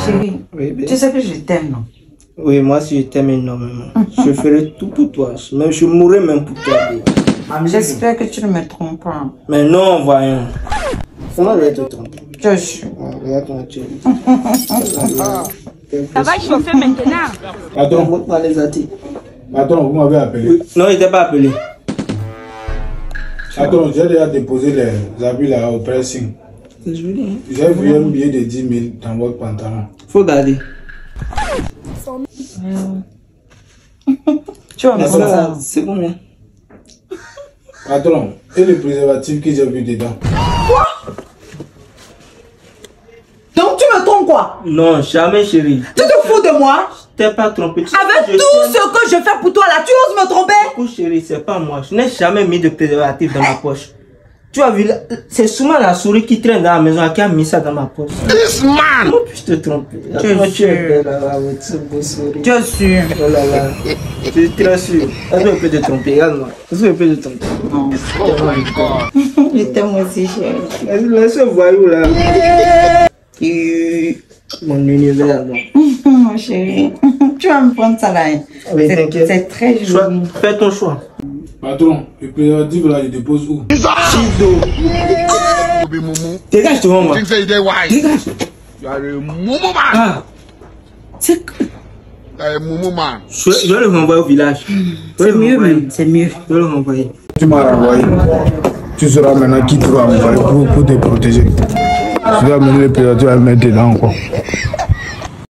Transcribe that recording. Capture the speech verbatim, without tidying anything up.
Chérie, oui, tu sais que je t'aime, non? Oui, moi aussi je t'aime énormément. Je ferai tout pour toi. Même, je mourrai même pour toi. J'espère que tu ne me trompes pas. Mais non, voyons. Comment je vais te tromper? Je suis. Regarde comment tu es. Ça va chauffer maintenant. Attends, vous parlez Zati. Attends, vous m'avez appelé? Oui. Non, il t'a pas appelé. Attends, j'ai déjà déposé les habits là au pressing. C'est joli, hein? J'ai vu un billet de dix mille dans votre pantalon. Faut garder. Tu vas me prendre ça. C'est combien? Attends, et le préservatif que j'ai vu dedans? Quoi? Donc tu me trompes quoi? Non, jamais chérie. Tu te fous de moi? Je t'ai pas trompé. Avec tout ce que je fais pour toi là, tu oses me tromper? Écoute chérie, c'est pas moi. Je n'ai jamais mis de préservatif dans ma poche. Tu as vu, c'est souvent la souris qui traîne dans la maison qui a mis ça dans ma poche. This man! Comment puis-je te tromper? Je suis sûr. Je suis. Oh là là. Je suis très sûr. Est-ce que je peux te tromper? Regarde-moi. Est-ce que je peux te tromper? Non. Je t'aime aussi, chérie. Laisse ce voyou là. Mon univers, non. Mon chéri. Tu vas me prendre ça là. Oui, t'inquiète. C'est très joli. Fais ton choix. Patron, le préservatif là, il dépose où? Chido. Dégage devant moi. Dégage. Ah. C'est Je, je vais le renvoyer au village. C'est mieux même, c'est mieux. Je vais le renvoyer. Tu m'as renvoyé. Tu sauras maintenant qui tu vas envoyer pour, pour te protéger. Tu vas mener le préservatif à le mettre dedans encore.